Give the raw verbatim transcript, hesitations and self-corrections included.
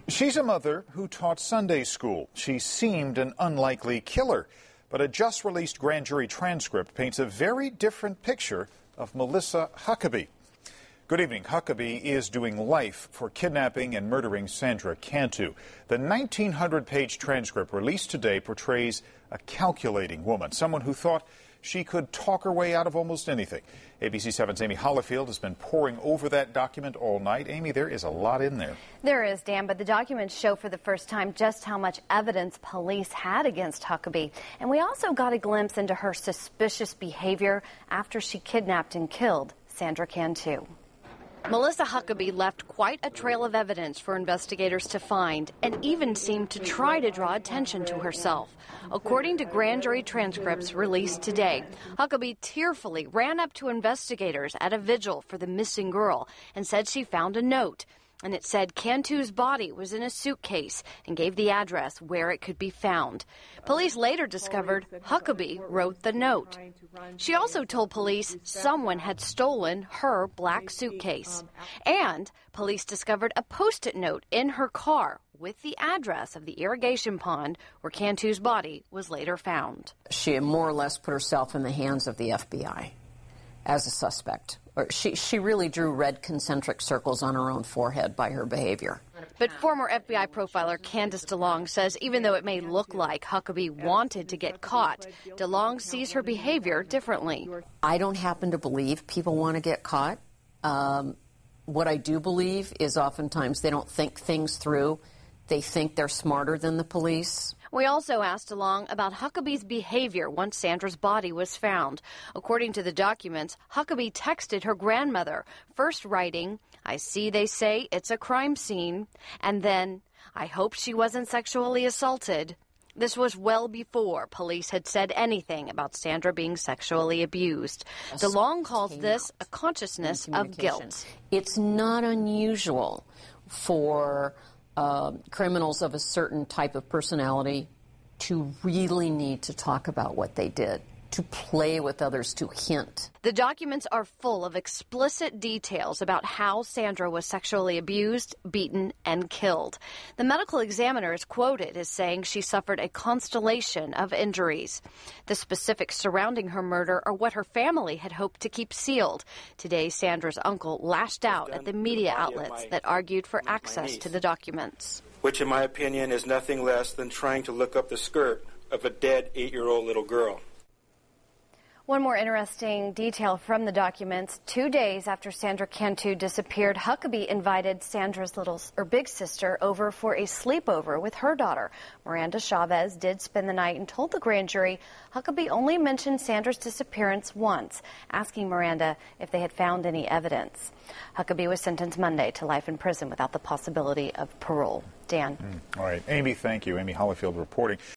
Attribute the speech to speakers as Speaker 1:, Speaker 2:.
Speaker 1: She's a mother who taught Sunday school. She seemed an unlikely killer, but a just-released grand jury transcript paints a very different picture of Melissa Huckabee. Good evening. Huckabee is doing life for kidnapping and murdering Sandra Cantu. The nineteen hundred page transcript released today portrays a calculating woman, someone who thought she could talk her way out of almost anything. A B C seven's Amy Hollifield has been poring over that document all night. Amy, there is a lot in there.
Speaker 2: There is, Dan, but the documents show for the first time just how much evidence police had against Huckabee. And we also got a glimpse into her suspicious behavior after she kidnapped and killed Sandra Cantu. Melissa Huckabee left quite a trail of evidence for investigators to find and even seemed to try to draw attention to herself. According to grand jury transcripts released today, Huckabee tearfully ran up to investigators at a vigil for the missing girl and said she found a note. And it said Cantu's body was in a suitcase and gave the address where it could be found. Police later discovered Huckabee wrote the note. She also told police someone had stolen her black suitcase. And police discovered a Post-it note in her car with the address of the irrigation pond where Cantu's body was later found.
Speaker 3: She had more or less put herself in the hands of the F B I as a suspect. She, she really drew red concentric circles on her own forehead by her behavior.
Speaker 2: But former F B I profiler Candice DeLong says even though it may look like Huckabee wanted to get caught, DeLong sees her behavior differently.
Speaker 3: I don't happen to believe people want to get caught. Um, what I do believe is oftentimes they don't think things through. They think they're smarter than the police.
Speaker 2: We also asked DeLong about Huckabee's behavior once Sandra's body was found. According to the documents, Huckabee texted her grandmother, first writing, "I see they say it's a crime scene," and then, "I hope she wasn't sexually assaulted." This was well before police had said anything about Sandra being sexually abused. DeLong calls this a consciousness of guilt.
Speaker 3: It's not unusual for Uh, criminals of a certain type of personality to really need to talk about what they did, to play with others, to hint.
Speaker 2: The documents are full of explicit details about how Sandra was sexually abused, beaten, and killed. The medical examiner is quoted as saying she suffered a constellation of injuries. The specifics surrounding her murder are what her family had hoped to keep sealed. Today, Sandra's uncle lashed out at the media outlets that argued for access to the documents.
Speaker 4: Which, in my opinion, is nothing less than trying to look up the skirt of a dead eight-year-old little girl.
Speaker 2: One more interesting detail from the documents. Two days after Sandra Cantu disappeared, Huckabee invited Sandra's little or big sister over for a sleepover with her daughter. Miranda Chavez did spend the night and told the grand jury Huckabee only mentioned Sandra's disappearance once, asking Miranda if they had found any evidence. Huckabee was sentenced Monday to life in prison without the possibility of parole. Dan.
Speaker 1: Mm, all right. Amy, thank you. Amy Hollifield reporting.